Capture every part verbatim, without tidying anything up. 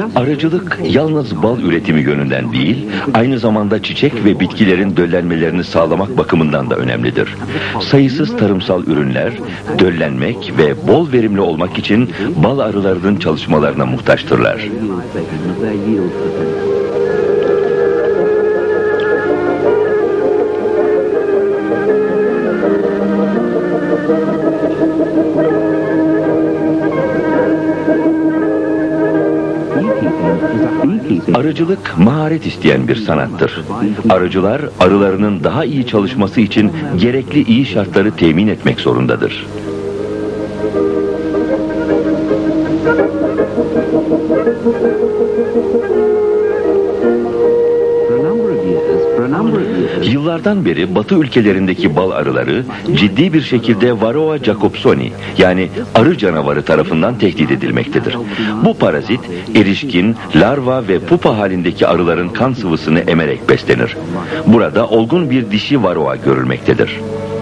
Arıcılık yalnız bal üretimi yönünden değil, aynı zamanda çiçek ve bitkilerin döllenmelerini sağlamak bakımından da önemlidir. Sayısız tarımsal ürünler, döllenmek ve bol verimli olmak için bal arılarının çalışmalarına muhtaçtırlar. Arıcılık maharet isteyen bir sanattır. Arıcılar arılarının daha iyi çalışması için gerekli iyi şartları temin etmek zorundadır. Yıllardan beri Batı ülkelerindeki bal arıları ciddi bir şekilde Varroa jacobsoni yani arı canavarı tarafından tehdit edilmektedir. Bu parazit erişkin, larva ve pupa halindeki arıların kan sıvısını emerek beslenir. Burada olgun bir dişi varroa görülmektedir.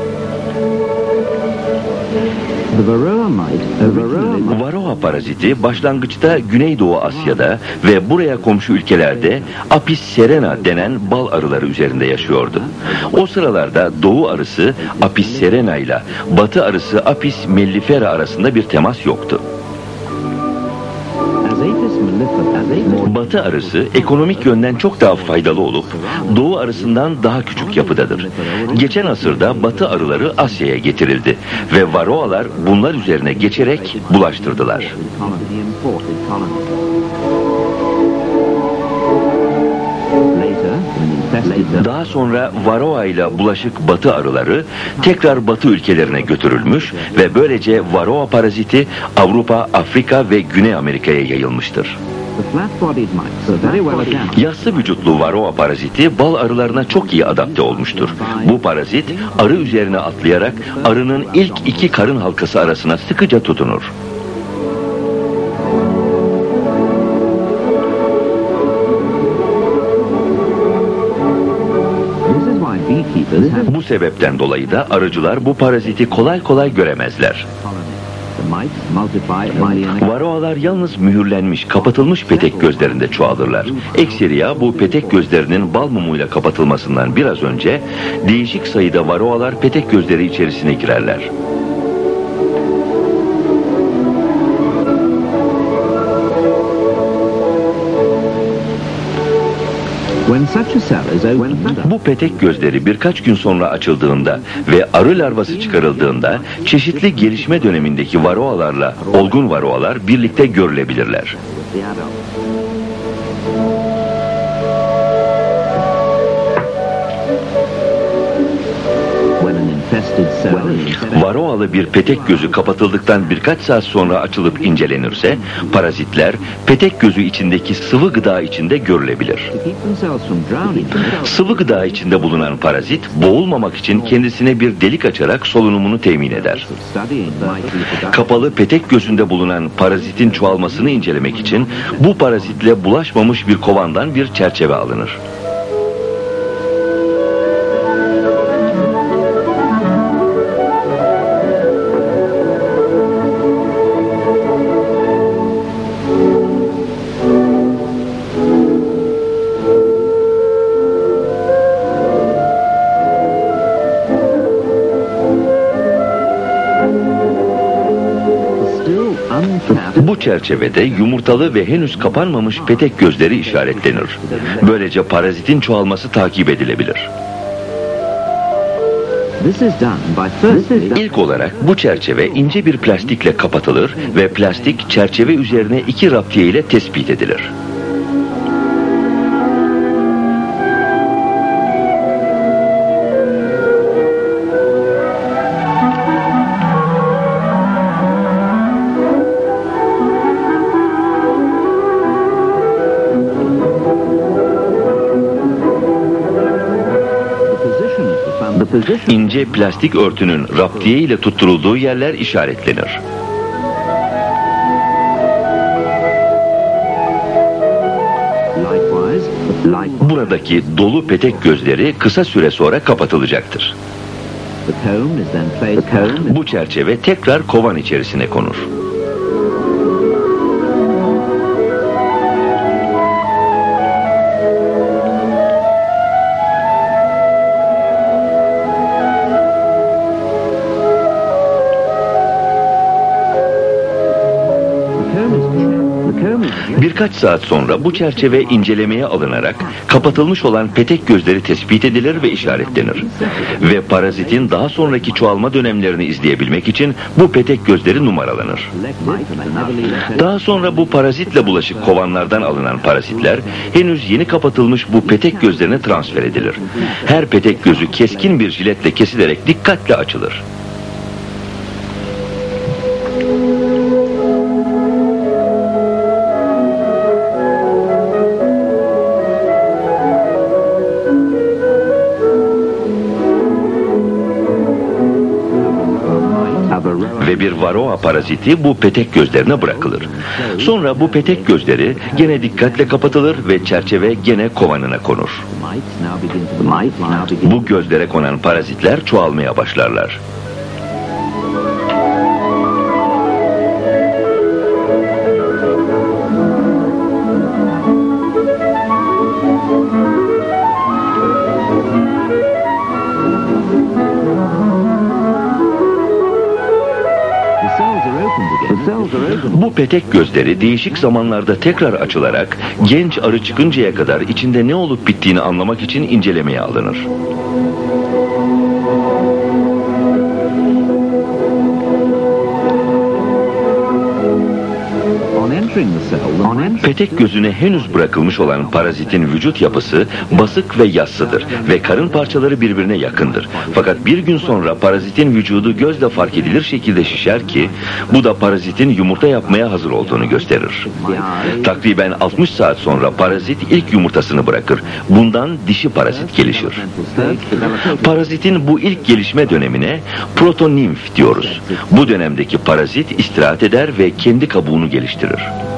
Varroa paraziti başlangıçta Güneydoğu Asya'da ve buraya komşu ülkelerde Apis serena denen bal arıları üzerinde yaşıyordu. O sıralarda Doğu arısı Apis serena ile Batı arısı Apis mellifera arasında bir temas yoktu. Batı arısı ekonomik yönden çok daha faydalı olup Doğu arısından daha küçük yapıdadır. Geçen asırda Batı arıları Asya'ya getirildi ve varroalar bunlar üzerine geçerek bulaştırdılar. Daha sonra varroa ile bulaşık Batı arıları tekrar Batı ülkelerine götürülmüş ve böylece varroa paraziti Avrupa, Afrika ve Güney Amerika'ya yayılmıştır. Yassı vücutlu varroa paraziti bal arılarına çok iyi adapte olmuştur. Bu parazit arı üzerine atlayarak arının ilk iki karın halkası arasına sıkıca tutunur. Bu sebepten dolayı da arıcılar bu paraziti kolay kolay göremezler. Varroalar yalnız mühürlenmiş, kapatılmış petek gözlerinde çoğalırlar. Ekseriya bu petek gözlerinin bal mumuyla kapatılmasından biraz önce değişik sayıda varroalar petek gözleri içerisine girerler. Bu petek gözleri birkaç gün sonra açıldığında ve arı larvası çıkarıldığında çeşitli gelişme dönemindeki varroalarla olgun varroalar birlikte görülebilirler. Varroalı bir petek gözü kapatıldıktan birkaç saat sonra açılıp incelenirse, parazitler petek gözü içindeki sıvı gıda içinde görülebilir. Sıvı gıda içinde bulunan parazit, boğulmamak için kendisine bir delik açarak solunumunu temin eder. Kapalı petek gözünde bulunan parazitin çoğalmasını incelemek için, bu parazitle bulaşmamış bir kovandan bir çerçeve alınır. Bu çerçevede yumurtalı ve henüz kapanmamış petek gözleri işaretlenir. Böylece parazitin çoğalması takip edilebilir. İlk olarak bu çerçeve ince bir plastikle kapatılır ve plastik çerçeve üzerine iki raptiye ile tespit edilir. İnce plastik örtünün raptiye ile tutturulduğu yerler işaretlenir. Buradaki dolu petek gözleri kısa süre sonra kapatılacaktır. Bu çerçeve tekrar kovan içerisine konur. Birkaç saat sonra bu çerçeve incelemeye alınarak kapatılmış olan petek gözleri tespit edilir ve işaretlenir. Ve parazitin daha sonraki çoğalma dönemlerini izleyebilmek için bu petek gözleri numaralanır. Daha sonra bu parazitle bulaşık kovanlardan alınan parazitler henüz yeni kapatılmış bu petek gözlerine transfer edilir. Her petek gözü keskin bir jiletle kesilerek dikkatle açılır. Ve bir varroa paraziti bu petek gözlerine bırakılır. Sonra bu petek gözleri gene dikkatle kapatılır ve çerçeve gene kovanına konur. Bu gözlere konan parazitler çoğalmaya başlarlar. Bu petek gözleri değişik zamanlarda tekrar açılarak genç arı çıkıncaya kadar içinde ne olup bittiğini anlamak için incelemeye alınır. Petek gözüne henüz bırakılmış olan parazitin vücut yapısı basık ve yassıdır ve karın parçaları birbirine yakındır. Fakat bir gün sonra parazitin vücudu gözle fark edilir şekilde şişer ki bu da parazitin yumurta yapmaya hazır olduğunu gösterir. Takriben altmış saat sonra parazit ilk yumurtasını bırakır. Bundan dişi parazit gelişir. Parazitin bu ilk gelişme dönemine protonimf diyoruz. Bu dönemdeki parazit istirahat eder ve kendi kabuğunu geliştirir.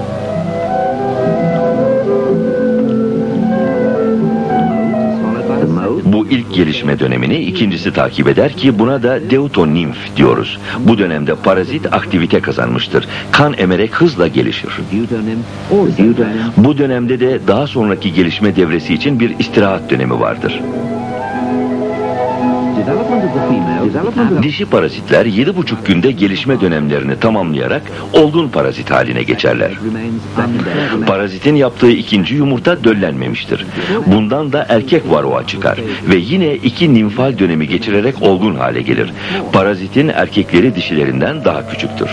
Bu ilk gelişme dönemini ikincisi takip eder ki buna da deutonimf diyoruz. Bu dönemde parazit aktivite kazanmıştır. Kan emerek hızla gelişir. Bu dönemde de daha sonraki gelişme devresi için bir istirahat dönemi vardır. Dişi parazitler yedi buçuk günde gelişme dönemlerini tamamlayarak olgun parazit haline geçerler. Parazitin yaptığı ikinci yumurta döllenmemiştir. Bundan da erkek varroa çıkar ve yine iki nimfal dönemi geçirerek olgun hale gelir. Parazitin erkekleri dişilerinden daha küçüktür.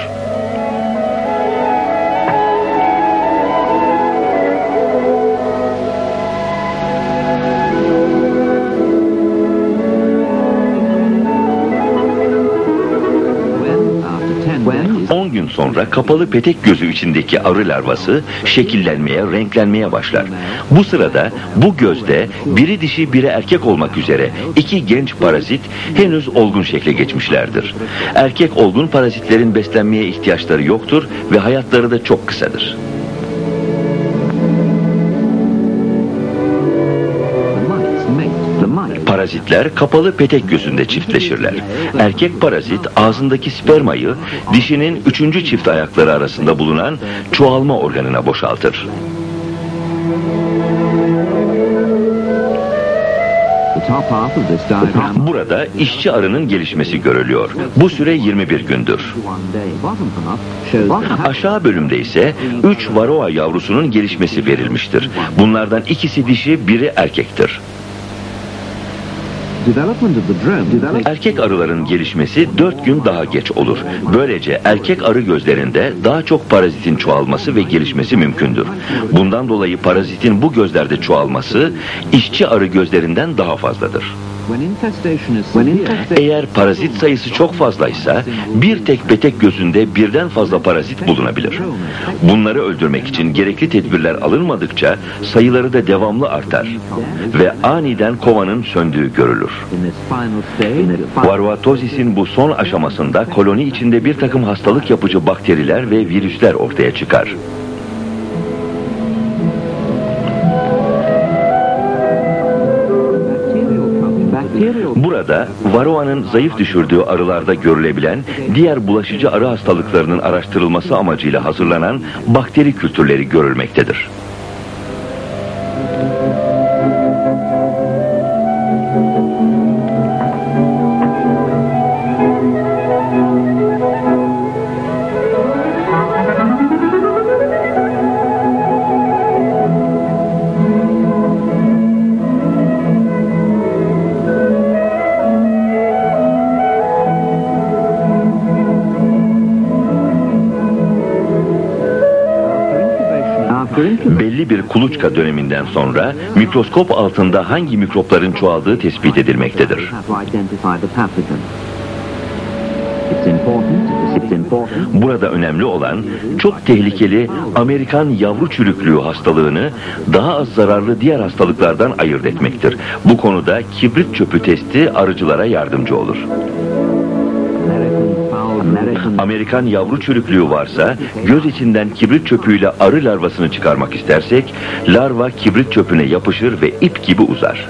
on gün sonra kapalı petek gözü içindeki arı larvası şekillenmeye, renklenmeye başlar. Bu sırada bu gözde biri dişi biri erkek olmak üzere iki genç parazit henüz olgun şekle geçmişlerdir. Erkek olgun parazitlerin beslenmeye ihtiyaçları yoktur ve hayatları da çok kısadır. Parazitler kapalı petek gözünde çiftleşirler. Erkek parazit ağzındaki spermayı dişinin üçüncü çift ayakları arasında bulunan çoğalma organına boşaltır. Burada işçi arının gelişmesi görülüyor. Bu süre yirmi bir gündür. Aşağı bölümde ise üç varroa yavrusunun gelişmesi verilmiştir. Bunlardan ikisi dişi, biri erkektir. Erkek arıların gelişmesi dört gün daha geç olur. Böylece erkek arı gözlerinde daha çok parazitin çoğalması ve gelişmesi mümkündür. Bundan dolayı parazitin bu gözlerde çoğalması işçi arı gözlerinden daha fazladır. Eğer parazit sayısı çok fazlaysa bir tek petek gözünde birden fazla parazit bulunabilir. Bunları öldürmek için gerekli tedbirler alınmadıkça sayıları da devamlı artar ve aniden kovanın söndüğü görülür. Varroatozis'in bu son aşamasında koloni içinde bir takım hastalık yapıcı bakteriler ve virüsler ortaya çıkar. Burada varroanın zayıf düşürdüğü arılarda görülebilen diğer bulaşıcı arı hastalıklarının araştırılması amacıyla hazırlanan bakteri kültürleri görülmektedir. Belli bir kuluçka döneminden sonra mikroskop altında hangi mikropların çoğaldığı tespit edilmektedir. Burada önemli olan çok tehlikeli Amerikan yavru çürüklüğü hastalığını daha az zararlı diğer hastalıklardan ayırt etmektir. Bu konuda kibrit çöpü testi arıcılara yardımcı olur. Amerikan yavru çürüklüğü varsa göz içinden kibrit çöpüyle arı larvasını çıkarmak istersek larva kibrit çöpüne yapışır ve ip gibi uzar.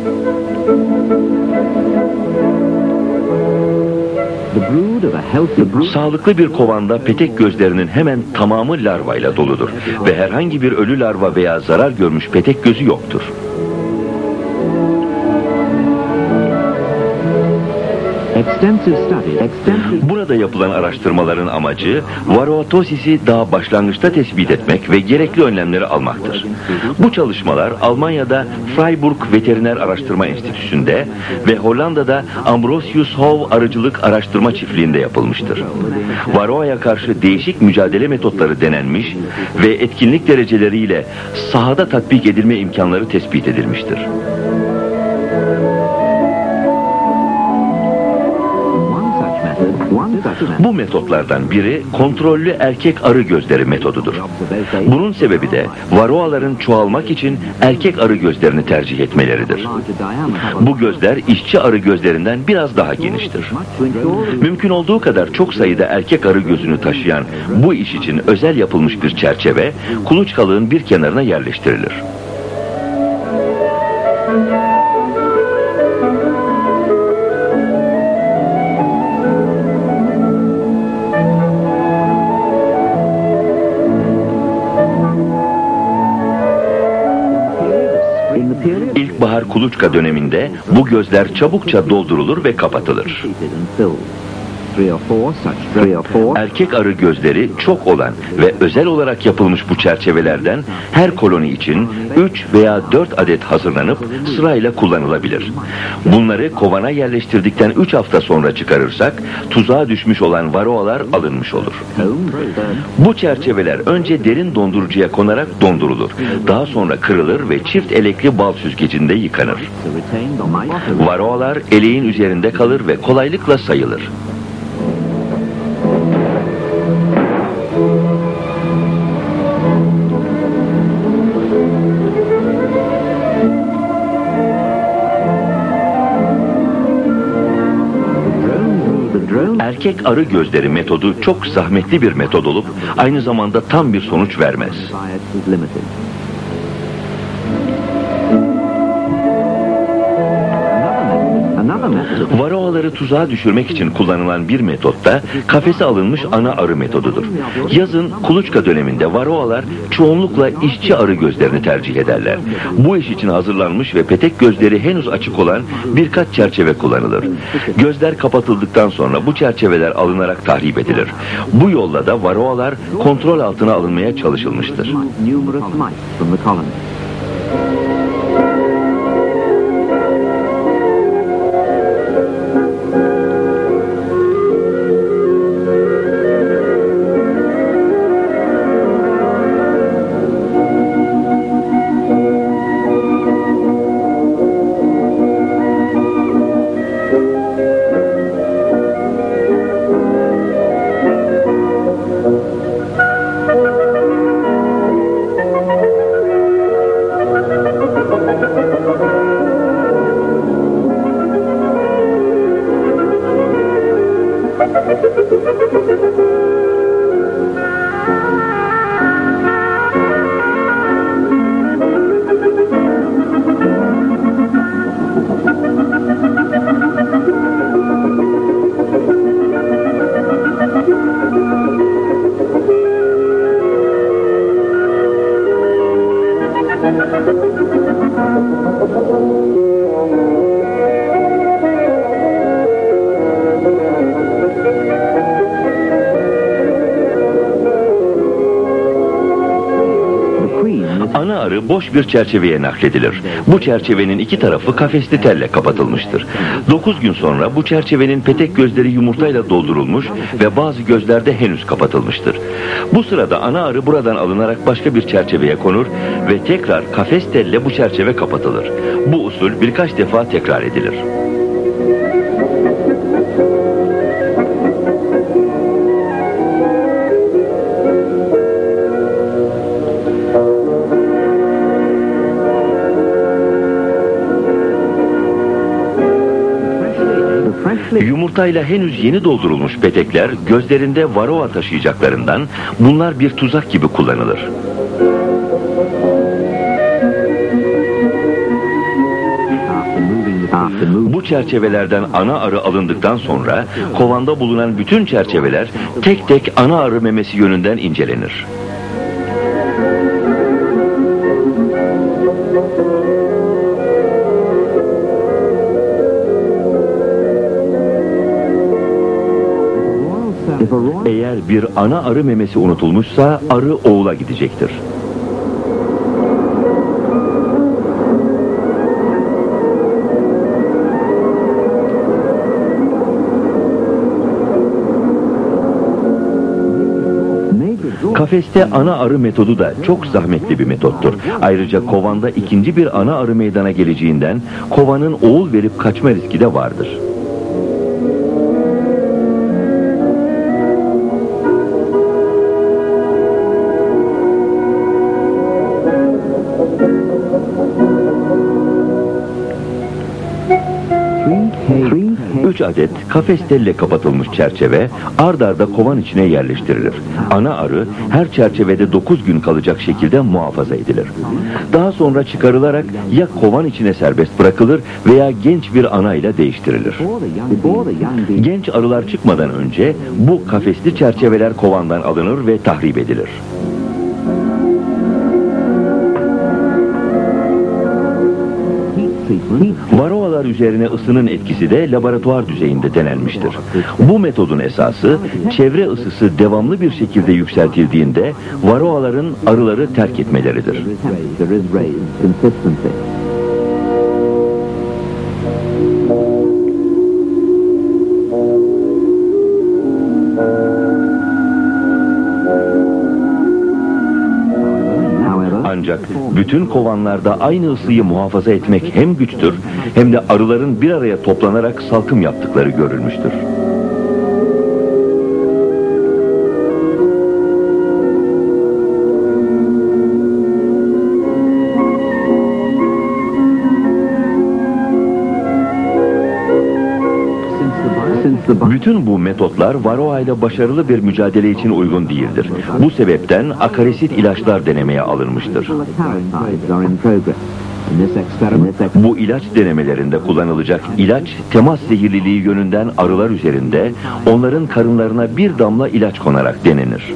Sağlıklı bir kovanda petek gözlerinin hemen tamamı larvayla doludur ve herhangi bir ölü larva veya zarar görmüş petek gözü yoktur. Burada yapılan araştırmaların amacı varoatosisi daha başlangıçta tespit etmek ve gerekli önlemleri almaktır. Bu çalışmalar Almanya'da Freiburg Veteriner Araştırma Enstitüsü'nde ve Hollanda'da Ambrosius Hove Arıcılık Araştırma Çiftliği'nde yapılmıştır. Varroa'ya karşı değişik mücadele metotları denenmiş ve etkinlik dereceleriyle sahada tatbik edilme imkanları tespit edilmiştir. Bu metotlardan biri kontrollü erkek arı gözleri metodudur. Bunun sebebi de varroaların çoğalmak için erkek arı gözlerini tercih etmeleridir. Bu gözler işçi arı gözlerinden biraz daha geniştir. Mümkün olduğu kadar çok sayıda erkek arı gözünü taşıyan bu iş için özel yapılmış bir çerçeve kuluçkalığın bir kenarına yerleştirilir. İlkbahar kuluçka döneminde bu gözler çabukça doldurulur ve kapatılır. Erkek arı gözleri çok olan ve özel olarak yapılmış bu çerçevelerden her koloni için üç veya dört adet hazırlanıp sırayla kullanılabilir. Bunları kovana yerleştirdikten üç hafta sonra çıkarırsak tuzağa düşmüş olan varroalar alınmış olur. Bu çerçeveler önce derin dondurucuya konarak dondurulur. Daha sonra kırılır ve çift elekli bal süzgecinde yıkanır. Varroalar eleğin üzerinde kalır ve kolaylıkla sayılır. Erkek arı gözleri metodu çok zahmetli bir metod olup aynı zamanda tam bir sonuç vermez. Varroaları tuzağa düşürmek için kullanılan bir metot da kafese alınmış ana arı metodudur. Yazın kuluçka döneminde varroalar çoğunlukla işçi arı gözlerini tercih ederler. Bu iş için hazırlanmış ve petek gözleri henüz açık olan birkaç çerçeve kullanılır. Gözler kapatıldıktan sonra bu çerçeveler alınarak tahrip edilir. Bu yolla da varroalar kontrol altına alınmaya çalışılmıştır. Ana arı boş bir çerçeveye nakledilir. Bu çerçevenin iki tarafı kafesli telle kapatılmıştır. Dokuz gün sonra bu çerçevenin petek gözleri yumurtayla doldurulmuş ve bazı gözler de henüz kapatılmıştır. Bu sırada ana arı buradan alınarak başka bir çerçeveye konur ve tekrar kafes telle bu çerçeve kapatılır. Bu usul birkaç defa tekrar edilir. Yumurtayla henüz yeni doldurulmuş petekler gözlerinde varroa taşıyacaklarından bunlar bir tuzak gibi kullanılır. Bu çerçevelerden ana arı alındıktan sonra kovanda bulunan bütün çerçeveler tek tek ana arı memesi yönünden incelenir. Eğer bir ana arı memesi unutulmuşsa arı oğula gidecektir. Kafeste ana arı metodu da çok zahmetli bir metottur. Ayrıca kovanda ikinci bir ana arı meydana geleceğinden kovanın oğul verip kaçma riski de vardır. Üç adet kafes telle kapatılmış çerçeve ard arda kovan içine yerleştirilir. Ana arı her çerçevede dokuz gün kalacak şekilde muhafaza edilir. Daha sonra çıkarılarak ya kovan içine serbest bırakılır veya genç bir ana ile değiştirilir. Genç arılar çıkmadan önce bu kafesli çerçeveler kovandan alınır ve tahrip edilir. Varroalar üzerine ısının etkisi de laboratuvar düzeyinde denenmiştir. Bu metodun esası çevre ısısı devamlı bir şekilde yükseltildiğinde varroaların arıları terk etmeleridir. Ancak bütün kovanlarda aynı ısıyı muhafaza etmek hem güçtür hem de arıların bir araya toplanarak salkım yaptıkları görülmüştür. Bütün bu metotlar varroa ile başarılı bir mücadele için uygun değildir. Bu sebepten akarisit ilaçlar denemeye alınmıştır. Bu ilaç denemelerinde kullanılacak ilaç temas zehirliliği yönünden arılar üzerinde onların karınlarına bir damla ilaç konarak denenir.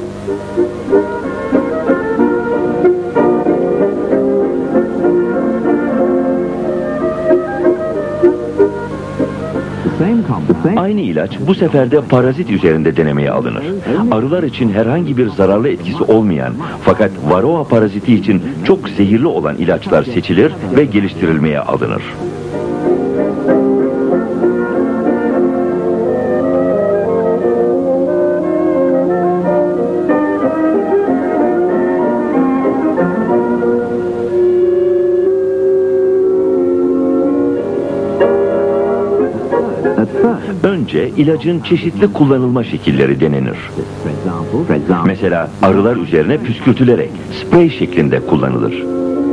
Aynı ilaç bu sefer de parazit üzerinde denemeye alınır. Arılar için herhangi bir zararlı etkisi olmayan fakat varroa paraziti için çok zehirli olan ilaçlar seçilir ve geliştirilmeye alınır. Önce ilacın çeşitli kullanılma şekilleri denenir. Mesela arılar üzerine püskürtülerek sprey şeklinde kullanılır.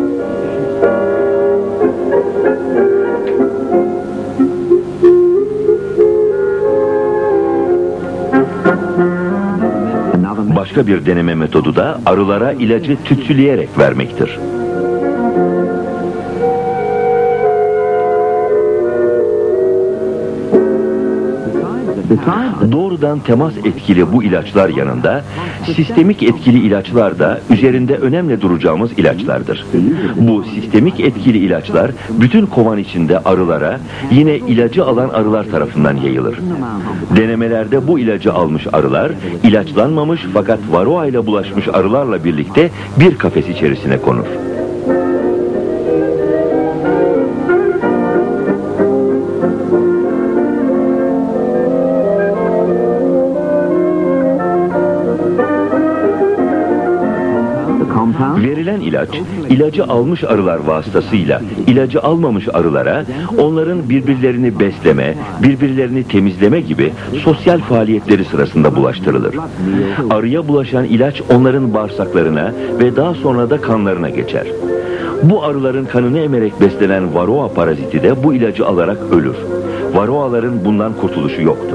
Başka bir deneme metodu da arılara ilacı tütsüleyerek vermektir. Doğrudan temas etkili bu ilaçlar yanında sistemik etkili ilaçlar da üzerinde önemli duracağımız ilaçlardır. Bu sistemik etkili ilaçlar bütün kovan içinde arılara yine ilacı alan arılar tarafından yayılır. Denemelerde bu ilacı almış arılar ilaçlanmamış fakat varroa ile bulaşmış arılarla birlikte bir kafes içerisine konur. Verilen ilaç, ilacı almış arılar vasıtasıyla ilacı almamış arılara onların birbirlerini besleme, birbirlerini temizleme gibi sosyal faaliyetleri sırasında bulaştırılır. Arıya bulaşan ilaç onların bağırsaklarına ve daha sonra da kanlarına geçer. Bu arıların kanını emerek beslenen varoa paraziti de bu ilacı alarak ölür. Varoaların bundan kurtuluşu yoktur.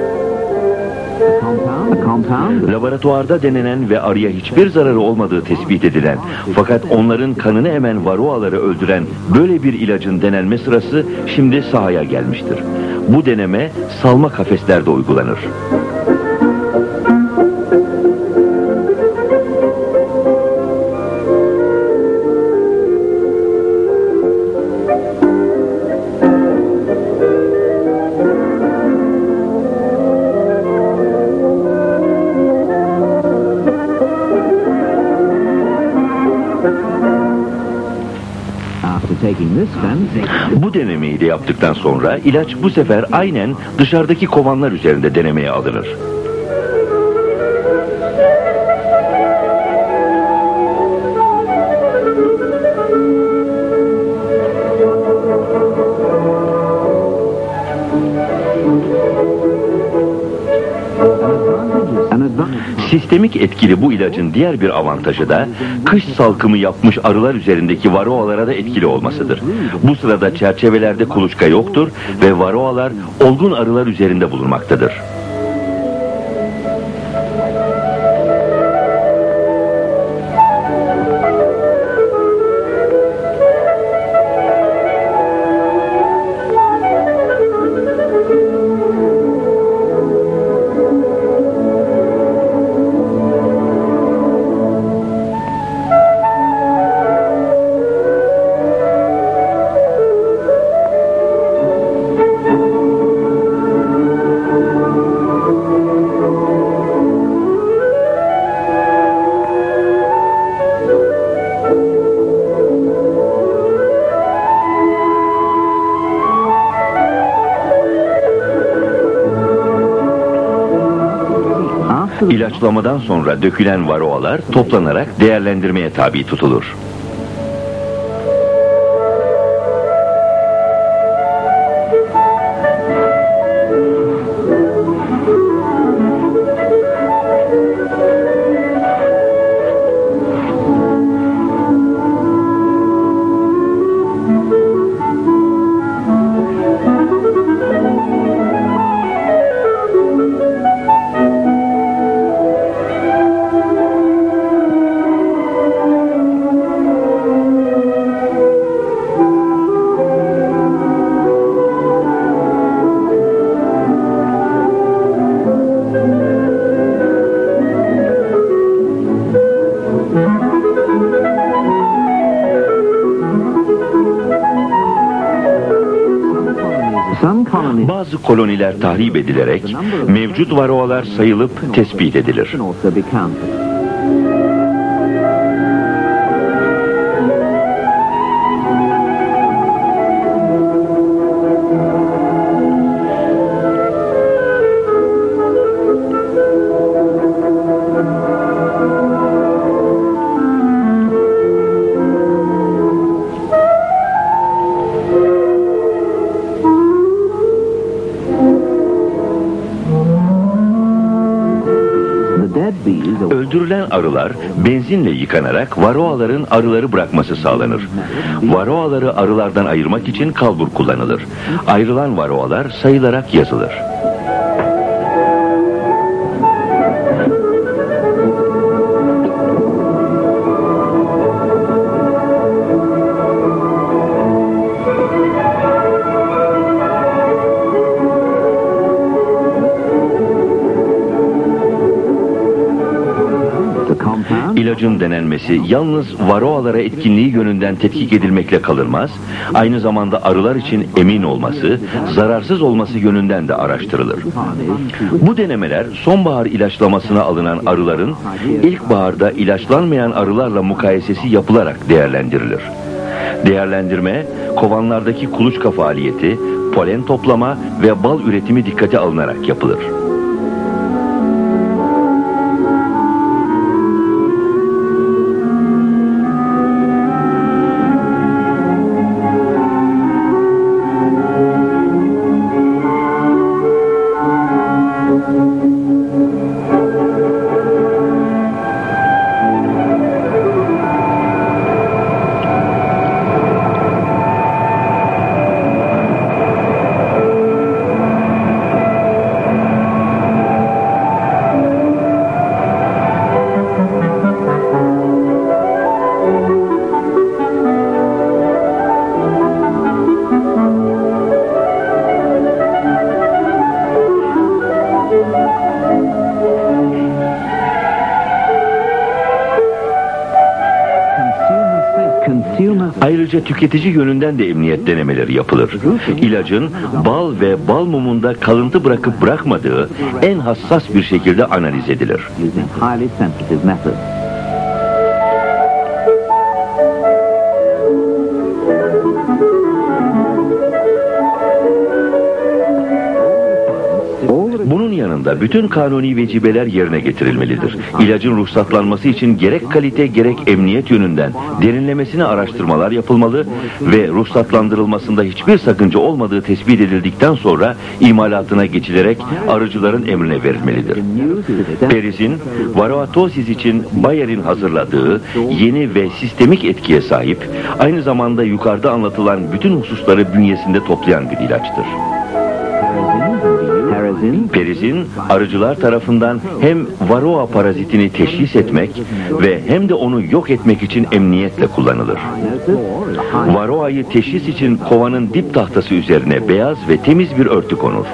Laboratuvarda denenen ve arıya hiçbir zararı olmadığı tespit edilen fakat onların kanını emen varoaları öldüren böyle bir ilacın denenme sırası şimdi sahaya gelmiştir. Bu deneme salma kafeslerde uygulanır. Bu denemeyi de yaptıktan sonra ilaç bu sefer aynen dışarıdaki kovanlar üzerinde denemeye alınır. Sistemik etkili bu ilacın diğer bir avantajı da kış salkımı yapmış arılar üzerindeki varoalara da etkili olmasıdır. Bu sırada çerçevelerde kuluçka yoktur ve varoalar olgun arılar üzerinde bulunmaktadır. İlaçlamadan sonra dökülen varoalar toplanarak değerlendirmeye tabi tutulur. Bazı koloniler tahrip edilerek mevcut varoalar sayılıp tespit edilir. Öldürülen arılar benzinle yıkanarak varoaların arıları bırakması sağlanır. Varoaları arılardan ayırmak için kalbur kullanılır. Ayrılan varoalar sayılarak yazılır. İlacın denenmesi yalnız varoalara etkinliği yönünden tetkik edilmekle kalınmaz, aynı zamanda arılar için emin olması, zararsız olması yönünden de araştırılır. Bu denemeler sonbahar ilaçlamasına alınan arıların ilkbaharda ilaçlanmayan arılarla mukayesesi yapılarak değerlendirilir. Değerlendirme, kovanlardaki kuluçka faaliyeti, polen toplama ve bal üretimi dikkate alınarak yapılır. Ayrıca tüketici yönünden de emniyet denemeleri yapılır. İlacın bal ve bal mumunda kalıntı bırakıp bırakmadığı en hassas bir şekilde analiz edilir. Bunun yanında bütün kanuni vecibeler yerine getirilmelidir. İlacın ruhsatlanması için gerek kalite gerek emniyet yönünden derinlemesine araştırmalar yapılmalı ve ruhsatlandırılmasında hiçbir sakınca olmadığı tespit edildikten sonra imalatına geçilerek arıcıların emrine verilmelidir. Perizin, varoatosis için Bayer'in hazırladığı yeni ve sistemik etkiye sahip, aynı zamanda yukarıda anlatılan bütün hususları bünyesinde toplayan bir ilaçtır. Perizin, arıcılar tarafından hem varroa parazitini teşhis etmek ve hem de onu yok etmek için emniyetle kullanılır. Varroayı teşhis için kovanın dip tahtası üzerine beyaz ve temiz bir örtü konur.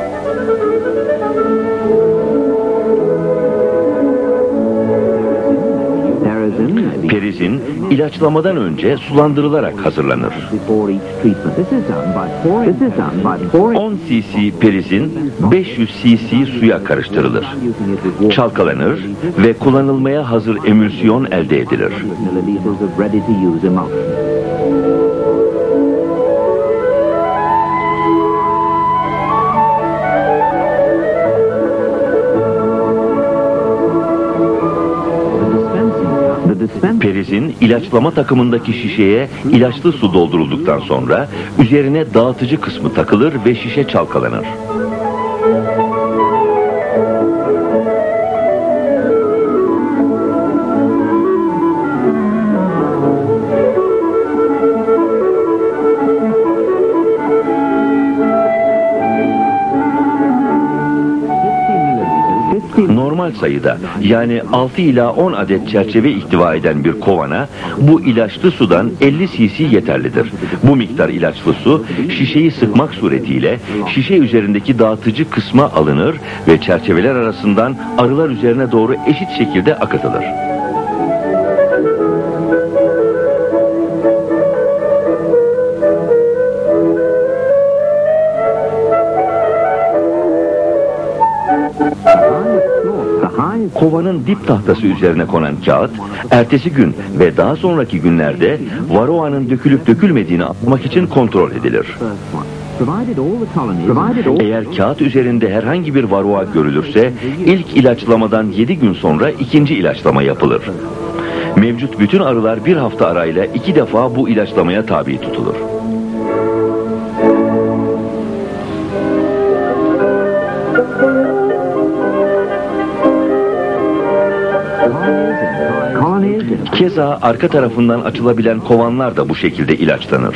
Perizin, ilaçlamadan önce sulandırılarak hazırlanır. on cc perizin beş yüz cc suya karıştırılır. Çalkalanır ve kullanılmaya hazır emülsiyon elde edilir. Perizin ilaçlama takımındaki şişeye ilaçlı su doldurulduktan sonra üzerine dağıtıcı kısmı takılır ve şişe çalkalanır. Normal sayıda yani altı ila on adet çerçeve ihtiva eden bir kovana bu ilaçlı sudan elli cc yeterlidir. Bu miktar ilaçlı su şişeyi sıkmak suretiyle şişe üzerindeki dağıtıcı kısma alınır ve çerçeveler arasından arılar üzerine doğru eşit şekilde akıtılır. Kovanın dip tahtası üzerine konan kağıt, ertesi gün ve daha sonraki günlerde varroanın dökülüp dökülmediğini anlamak için kontrol edilir. Eğer kağıt üzerinde herhangi bir varroa görülürse, ilk ilaçlamadan yedi gün sonra ikinci ilaçlama yapılır. Mevcut bütün arılar bir hafta arayla iki defa bu ilaçlamaya tabi tutulur. Keza arka tarafından açılabilen kovanlar da bu şekilde ilaçlanır.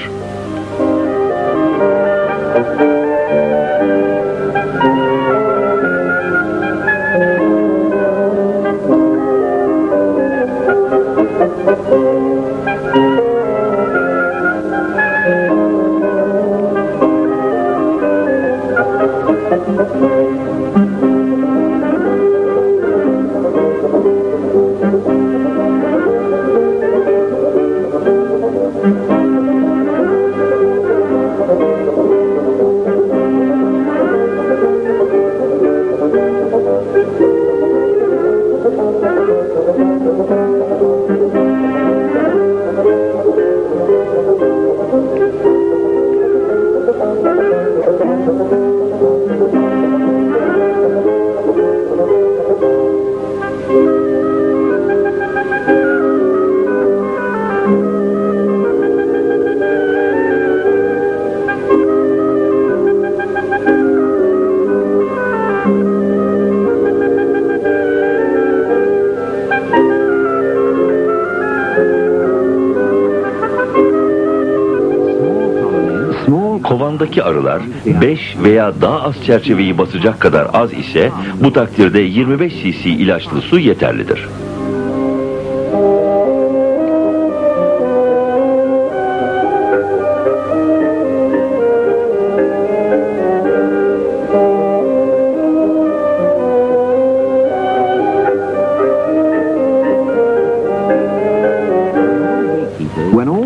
Kovandaki arılar beş veya daha az çerçeveyi basacak kadar az ise bu takdirde yirmi beş cc ilaçlı su yeterlidir.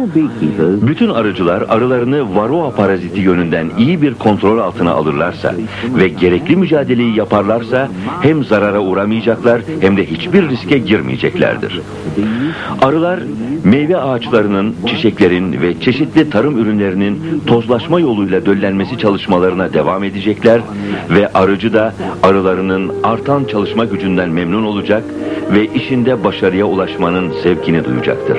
Bütün arıcılar arılarını varroa paraziti yönünden iyi bir kontrol altına alırlarsa ve gerekli mücadeleyi yaparlarsa hem zarara uğramayacaklar hem de hiçbir riske girmeyeceklerdir. Arılar meyve ağaçlarının, çiçeklerin ve çeşitli tarım ürünlerinin tozlaşma yoluyla döllenmesi çalışmalarına devam edecekler ve arıcı da arılarının artan çalışma gücünden memnun olacak ve işinde başarıya ulaşmanın zevkini duyacaktır.